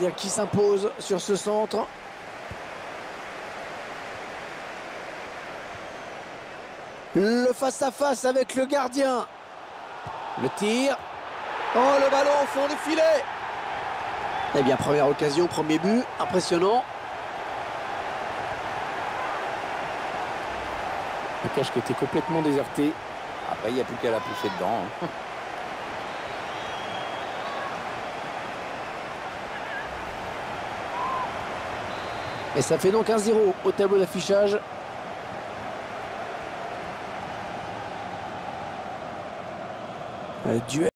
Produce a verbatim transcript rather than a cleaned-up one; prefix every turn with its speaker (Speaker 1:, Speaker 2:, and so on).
Speaker 1: qui s'impose sur ce centre. Le face-à-face avec le gardien. Le tir. Oh, le ballon au fond du filet. Eh bien, première occasion, premier but. Impressionnant.
Speaker 2: La cage qui était complètement désertée.
Speaker 3: Après, il n'y a plus qu'à la pousser dedans. Hein.
Speaker 1: Et ça fait donc un zéro au tableau d'affichage. Duel.